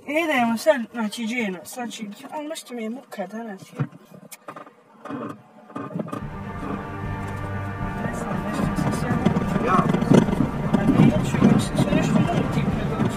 Idemo sad, znači Džino, znači, ali nešto mi je muka danas. Ne znam, nešto se sve muka. Ja. A neću, im se sve nešto muti kad dođu.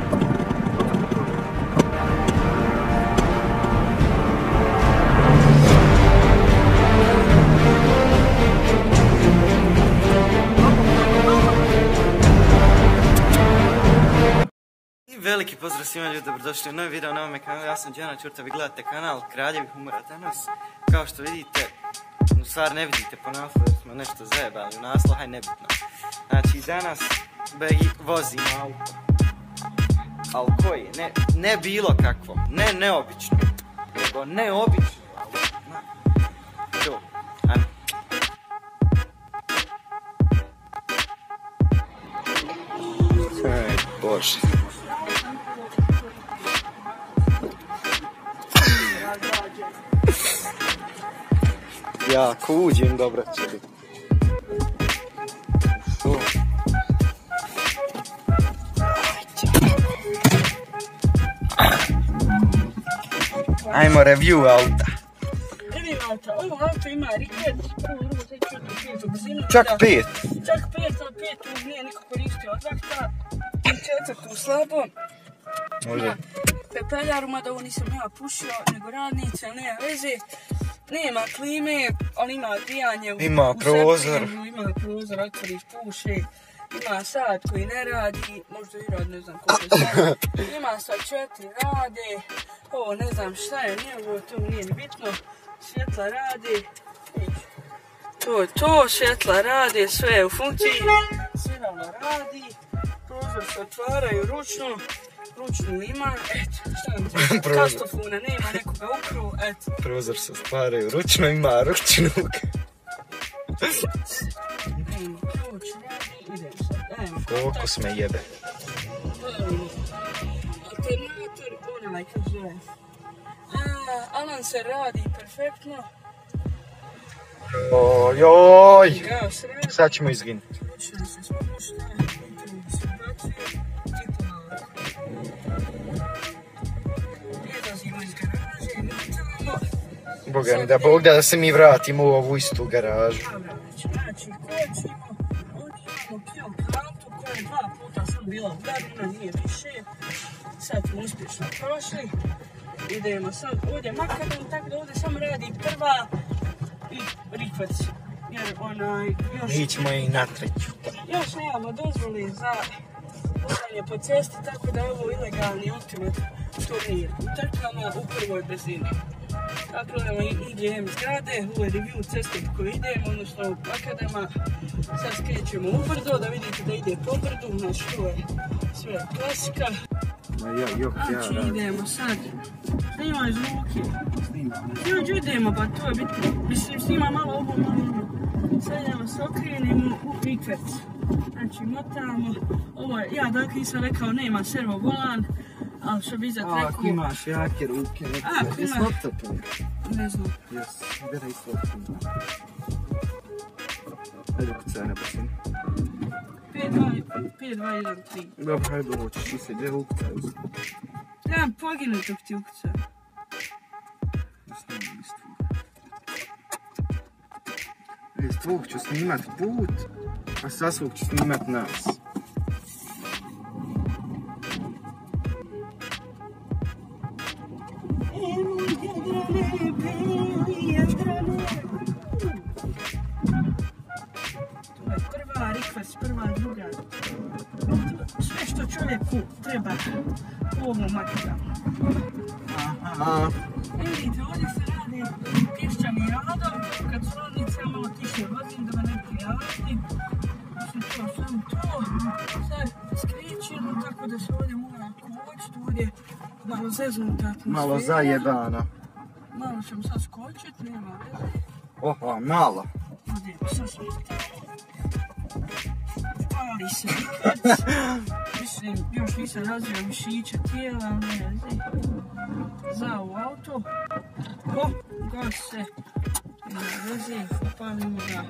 Veliki pozdrav svima ljudi, dobrodošli u novi video na ovome kanalu, ja sam Đana Ćurta, vi gledate kanal Kraljevi humora danas. Kao što vidite, u stvari ne vidite po naslovu jer smo nešto zajebali u naslov, haj nebitno. Znači danas vozimo auto. Ali koji? Ne bilo kakvo, ne neobično, nego neobično auto. To, ajmo. Bože. Ja, ako uđem, dobro će biti. Ajmo review auta. Review auta, ovo auto ima Riket, prvo, drugo, treću, brzinu. Čak 5. Čak 5, ali 5 nije niko koristio od vakta. I 4 slabo. Može. Pepeljaru, mada ovo nisam ja pušio, nego radnice, ali nema veze. Nema klime, on ima grijanje. Ima prozor. Ima prozor, otvoriš, puše. Ima sat koji ne radi, možda i radi, ne znam koliko sat. Ima sad 4 rade. Ovo ne znam šta je njegovo, to nije ni bitno. Svjetla rade. To, svjetla rade, sve je u funkciji. Sviralo radi. Prozor se otvaraju ručnu ima, eto, šta nam treba, kastofuna, nema nekoga ukru, eto. Prozor se otvaraju ručno, ima ručnu. Idemo, ključ radi, idemo sad, Fokus me jebe. Alternator, onaj, kako zove. Alan se radi perfektno. Ojoj, sad ćemo izginuti. Ključna se spušta, tu se bacuje, tipa malo. Izlazimo iz garaže, nutamo. Boga mi da Bog da se mi vratimo u ovu istu garažu. Znači, kočimo, ovdje imamo Kion kantu koja je 2 puta sam bila udarina, nije više. Sad smo uspješno prošli. Idemo sad ovdje makadam, tako da ovdje samo radi prva i rikvac. Jer onaj, još... Mi ćemo i na treću. Još nemamo dozvoli za vozanje po cesti, tako da je ovo ilegalni ultimat turnir. Utrkama u prvoj brzini. Tako da imamo IGM zgrade, ovo je review ceste koju idemo, odnosno makadama. Sad skrećemo u brdo, da vidite da ide po brdu, znači to je sve klasika. Znači idemo sad, snimaj zvuke. Još idemo, pa to je bitno. Mislim, snima malo ovo, malo ovo. Sad idemo se okrenemo u rikverc. Znači motamo. Ovo je, ja dakle nisam rekao, nema servo volan. Ali što bi iza treku... Ako imaš jake ruke, je sloptopno. Ne znam. Jes, gledaj sloptopno. Hajde kucaj na brzinu. 5, 2, 1, 3. Dobro, hajde ovo ćeš ti se, gdje ukucaj uzim. Trebam poginuti dok ti ukucaj. S tvog ću snimat put, a sa svog ću snimat nas. To je prva rikvers, prva, druga. Sve što čovjeku treba u ovom makadamu. Vidite, ovdje se radi pišćani radom, kad su rodnice malo tiše vozim da me ne prijavati. Mislim, to sam to. Sad skrećemo tako da se ovdje mora kočiti, ovdje malo zeznuta atmosfera. Malo zajebana. Malo ćemo sad skočiti, nema veze. Oha, malo. Idemo, sad smo pali se rikvec. Mislim, još nisam razvio mišića tijela, ali ne veze. Za u auto. Hop, gas se. Nema veze, upalimo ga.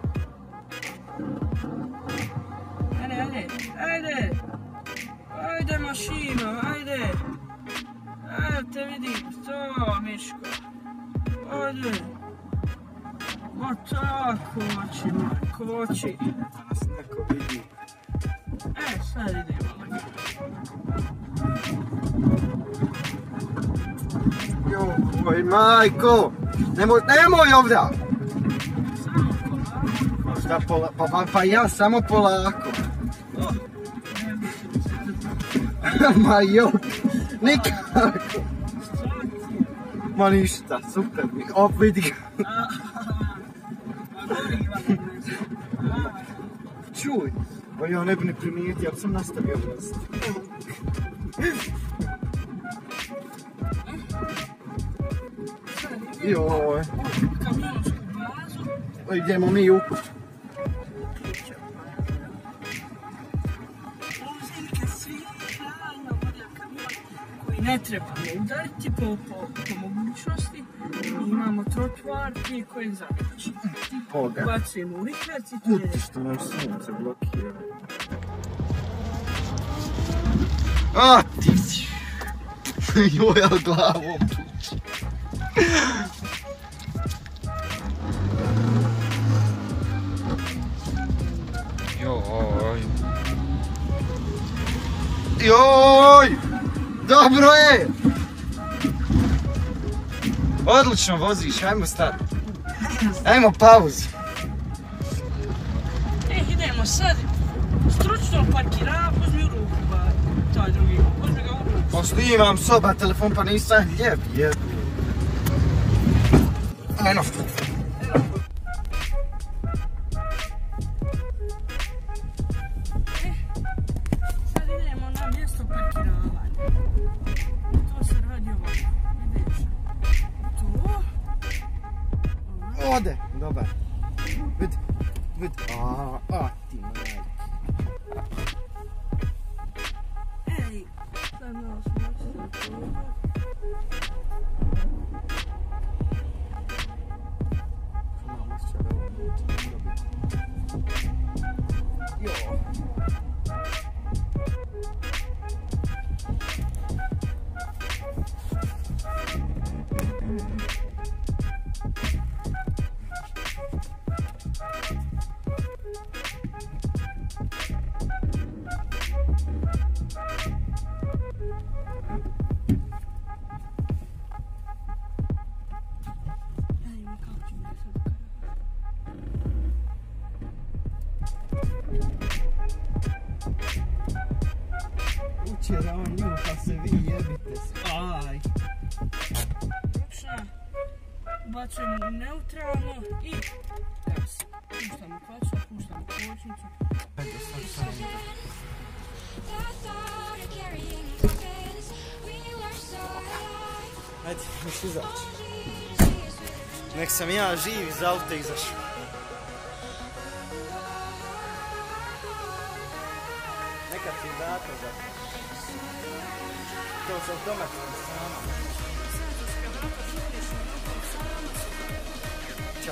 Ajde. je mašina, ajde. Evo te vidim, to Miško. Ajde. Ma tako, oči, majko, oči. Da nas neko vidi. Sad idemo na Joj, majko! Nemoj ovdje! Samo polako. Pa ja samo polako. Ma joj, nikako. Ma ništa, super mi. Vidi ga. Čuj, pa ja ne bi ne primijetio, ali sam nastavio voziti. Joj. Kamionsku bazu. Idemo mi u kuću. Ne trebamo udariti po mogućnosti. Imamo trotoarke koje zavrći. Bacujemo u rikverc i to je. Što nam sunce blokira. A ti si. Joj, ali glavom tuči. Joj. Joj! Dobro je! Odlično voziš, ajmo stati. Ajmo pauzu. Idemo sad. Stručno parkira, uzmi u ruku, ba, taj drugi. Uzmi ga u ruku. Pa snimam soba, telefon, pa nisam lijep, jedu. Ajmo. Sad idemo na mjesto parkiravanja. To se radi ovako. Ideš tu. Ode, dobar. Vidi. Ti majke. Ej, sad malo smoći za to. Uče da on nju, pa se vi jebite se. Aj. Ručna. Ubacujemo u neutralno i gas. Puštamo klaču, puštamo kočnicu. Ajde, sad. Ajde, još izaći. Nek sam ja živ iz auta izašao. Neka ti data za to. To s automatskim sama. Ćao.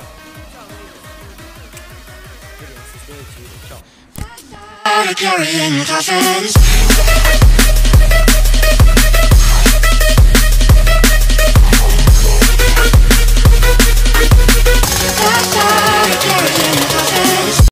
Vidimo se sljedeći video. Ćao. Carrying coffins.